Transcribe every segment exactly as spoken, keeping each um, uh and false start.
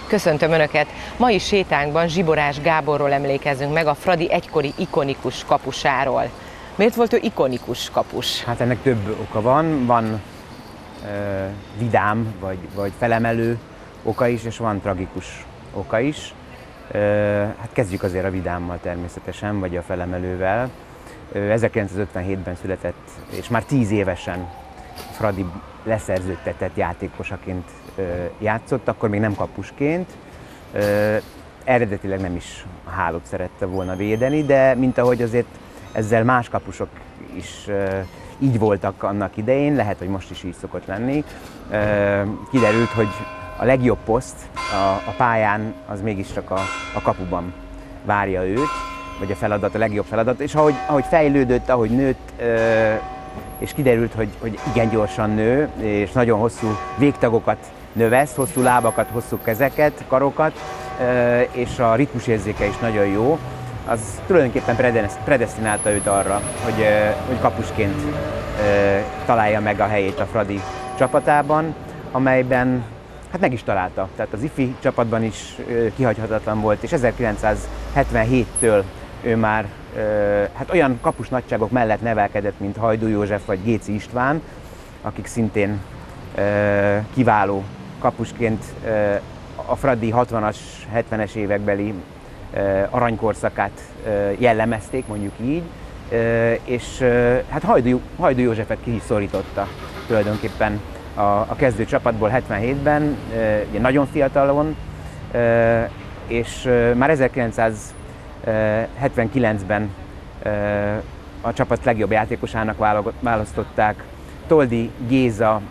Köszöntöm Önöket! Mai sétánkban Zsiborás Gáborról emlékezünk meg, a Fradi egykori ikonikus kapusáról. Miért volt ő ikonikus kapus? Hát ennek több oka van. Van ö, vidám vagy, vagy felemelő oka is, és van tragikus oka is. Ö, hát kezdjük azért a vidámmal természetesen, vagy a felemelővel. Ö, ezerkilencszázötvenhétben született, és már tíz évesen Fradi leszerződtetett játékosaként ö, játszott, akkor még nem kapusként. Ö, eredetileg nem is a hálót szerette volna védeni, de mint ahogy azért ezzel más kapusok is ö, így voltak annak idején, lehet, hogy most is így szokott lenni. Ö, kiderült, hogy a legjobb poszt a, a pályán az mégiscsak a, a kapuban várja őt, vagy a feladat, a legjobb feladat, és ahogy, ahogy fejlődött, ahogy nőtt, ö, és kiderült, hogy, hogy igen gyorsan nő, és nagyon hosszú végtagokat növesz, hosszú lábakat, hosszú kezeket, karokat, és a ritmusérzéke is nagyon jó. Az tulajdonképpen predesztinálta őt arra, hogy, hogy kapusként találja meg a helyét a Fradi csapatában, amelyben hát meg is találta. Tehát az ifi csapatban is kihagyhatatlan volt, és ezerkilencszázhetvenhéttől ő már hát olyan kapus nagyságok mellett nevelkedett, mint Hajdú József vagy Géczy István, akik szintén kiváló kapusként a Fradi hatvanas, hetvenes évekbeli aranykorszakát jellemezték, mondjuk így, és hát Hajdú, Hajdú Józsefet ki is szorította tulajdonképpen a, a kezdő csapatból hetvenhétben, ugye nagyon fiatalon, és már ezerkilencszázhetvenkilencben a csapat legjobb játékosának választották. Toldi Géza,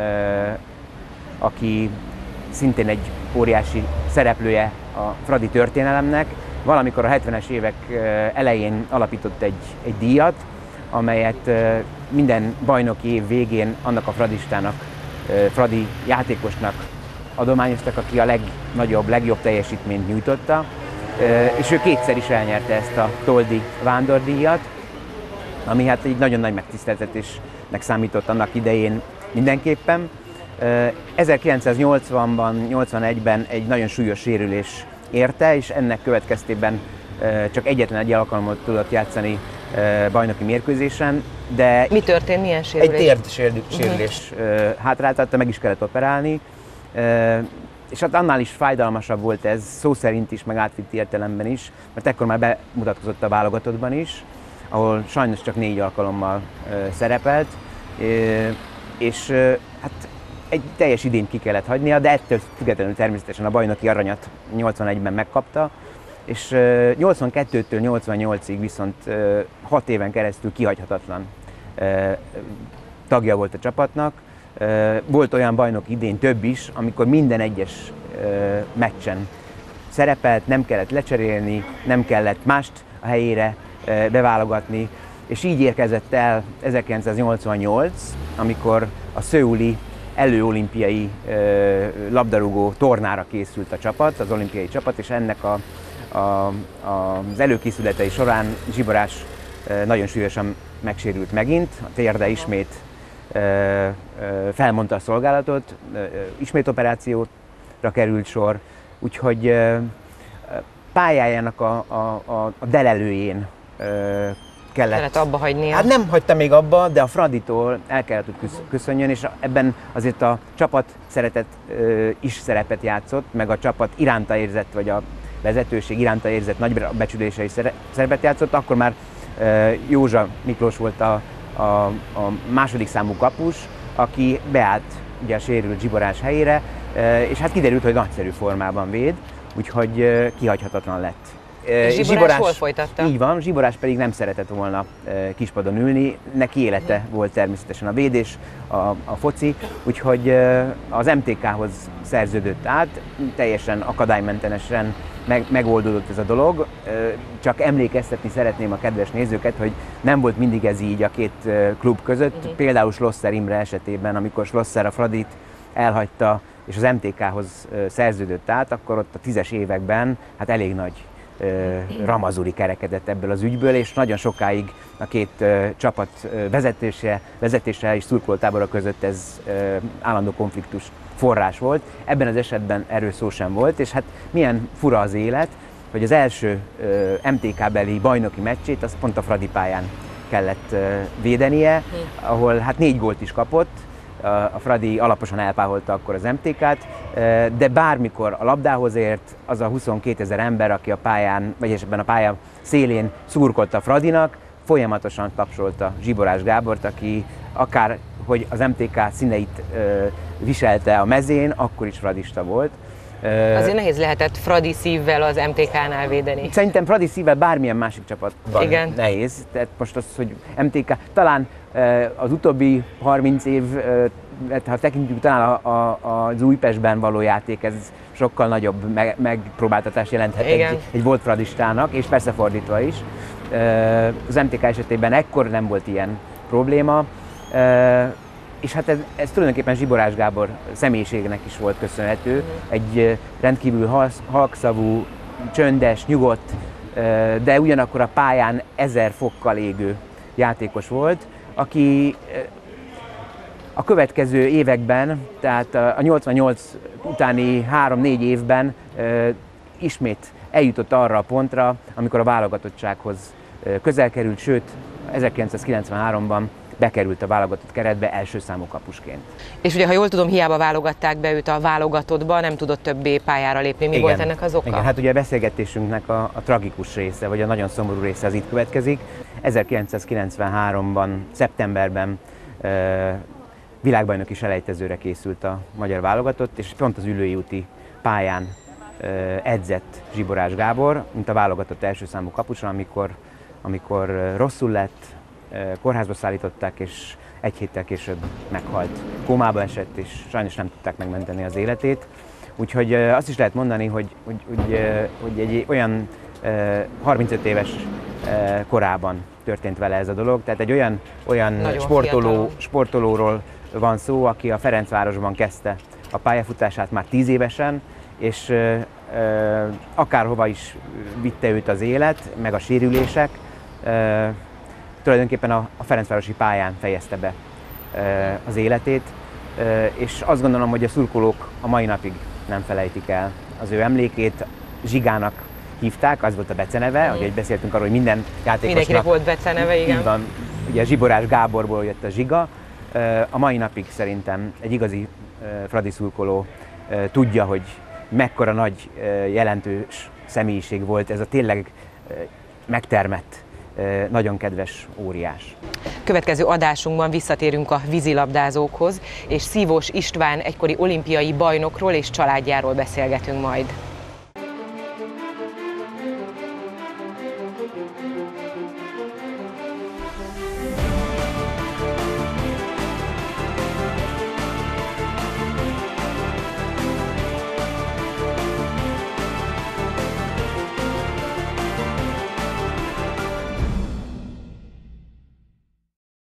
aki szintén egy óriási szereplője a Fradi történelemnek, valamikor a hetvenes évek elején alapított egy, egy díjat, amelyet minden bajnoki év végén annak a fradistának, fradi játékosnak adományoztak, aki a legnagyobb, legjobb teljesítményt nyújtotta, és ő kétszer is elnyerte ezt a Toldi vándordíjat, ami hát egy nagyon nagy megtiszteltetésnek számított annak idején mindenképpen. ezerkilencszáznyolcvanban, nyolcvanegyben egy nagyon súlyos sérülés érte, és ennek következtében csak egyetlen egy alkalommal tudott játszani bajnoki mérkőzésen, de... Mi történt? Milyen sérülés? Egy térdsérülés uh-huh. hátráltatta, meg is kellett operálni, és hát annál is fájdalmasabb volt ez, szó szerint is, meg átvitt értelemben is, mert ekkor már bemutatkozott a válogatottban is, ahol sajnos csak négy alkalommal szerepelt, és hát egy teljes idényt ki kellett hagynia, de ettől függetlenül természetesen a bajnoki aranyat nyolcvanegyben megkapta, és nyolcvankettőtől nyolcvannyolcig viszont hat éven keresztül kihagyhatatlan tagja volt a csapatnak. Volt olyan bajnoki idény több is, amikor minden egyes meccsen szerepelt, nem kellett lecserélni, nem kellett mást a helyére beválogatni, és így érkezett el ezerkilencszáznyolcvannyolc, amikor a szöuli előolimpiai labdarúgó tornára készült a csapat, az olimpiai csapat, és ennek a, a, a, az előkészületei során Zsiborás nagyon súlyosan megsérült megint, a térde ismét felmondta a szolgálatot, ismét operációra került sor, úgyhogy pályájának a, a, a delelőjén kellett, kellett abba hagynia. Hát nem hagyta még abba, de a Fraditól el kellett, hogy köszönjön, és ebben azért a csapat szeretet is szerepet játszott, meg a csapat iránta érzett, vagy a vezetőség iránta érzett nagy becsülése is szerepet játszott. Akkor már Józsa Miklós volt a, a, a második számú kapus, aki beállt ugye a sérült Zsiborás helyére, és hát kiderült, hogy nagyszerű formában véd, úgyhogy kihagyhatatlan lett. Zsiborás, Zsiborás hol folytatta? Így van, Zsiborás pedig nem szeretett volna kispadon ülni, neki élete volt természetesen a védés, a, a foci, úgyhogy az em té ká-hoz szerződött át, teljesen akadálymentenesen meg, megoldódott ez a dolog. Csak emlékeztetni szeretném a kedves nézőket, hogy nem volt mindig ez így a két klub között, uh-huh. Például Schlosser Imre esetében, amikor Schlosser a Fradit elhagyta és az em té ká-hoz szerződött át, akkor ott a tízes években hát elég nagy ramazuri kerekedett ebből az ügyből, és nagyon sokáig a két csapat vezetése, vezetése és szurkolótábora között ez állandó konfliktust forrás volt. Ebben az esetben erről szó sem volt, és hát milyen fura az élet, hogy az első em té ká-beli bajnoki meccsét az pont a Fradi pályán kellett védenie, ahol hát négy gólt is kapott. A Fradi alaposan elpáholta akkor az em té ká-t, de bármikor a labdához ért az a huszonkétezer ember, aki a pályán, vagy ebben a pálya szélén szurkolta a Fradinak, folyamatosan tapsolta Zsiborás Gábort, aki akár hogy az em té ká színeit viselte a mezén, akkor is fradista volt. Azért nehéz lehetett Fradi szívvel az em té ká-nál védeni. Szerintem Fradi szívvel bármilyen másik csapatban Igen. nehéz. Tehát most az, hogy em té ká, talán az utóbbi harminc év, ha tekintjük, talán a, a, az Újpestben való játék, ez sokkal nagyobb meg, megpróbáltatást jelenthet egy, egy volt fradistának, és persze fordítva is. Az em té ká esetében ekkor nem volt ilyen probléma. És hát ez, ez tulajdonképpen Zsiborás Gábor személyiségnek is volt köszönhető. Egy rendkívül halkszavú, csöndes, nyugodt, de ugyanakkor a pályán ezer fokkal égő játékos volt, aki a következő években, tehát a nyolcvannyolc utáni három-négy évben ismét eljutott arra a pontra, amikor a válogatottsághoz közel került, sőt ezerkilencszázkilencvenháromban bekerült a válogatott keretbe első számú kapusként. És ugye, ha jól tudom, hiába válogatták be őt a válogatottba, nem tudott többé pályára lépni. Mi Igen. volt ennek az oka? Igen, hát ugye a beszélgetésünknek a, a tragikus része, vagy a nagyon szomorú része az itt következik. ezerkilencszázkilencvenháromban, szeptemberben e, világbajnoki selejtezőre készült a magyar válogatott, és pont az Üllői úti pályán e, edzett Zsiborás Gábor, mint a válogatott első számú kapusa, amikor, amikor rosszul lett, kórházba szállították, és egy héttel később meghalt. Kómába esett, és sajnos nem tudták megmenteni az életét. Úgyhogy azt is lehet mondani, hogy, hogy, hogy, hogy egy olyan harmincöt éves korában történt vele ez a dolog. Tehát egy olyan, olyan sportoló, sportolóról van szó, aki a Ferencvárosban kezdte a pályafutását már tíz évesen, és akárhova is vitte őt az élet, meg a sérülések, tulajdonképpen a, a Ferencvárosi pályán fejezte be e, az életét, e, és azt gondolom, hogy a szurkolók a mai napig nem felejtik el az ő emlékét. Zsigának hívták, az volt a beceneve, mm. ahogy beszéltünk arról, hogy minden játékosnak... Mindenkinek volt beceneve, igen. Így van, ugye a Zsiborás Gáborból jött a Zsiga. E, a mai napig szerintem egy igazi e, fradi szurkoló e, tudja, hogy mekkora nagy e, jelentős személyiség volt ez a tényleg e, megtermett, nagyon kedves óriás. Következő adásunkban visszatérünk a vízilabdázókhoz, és Szívós István egykori olimpiai bajnokról és családjáról beszélgetünk majd.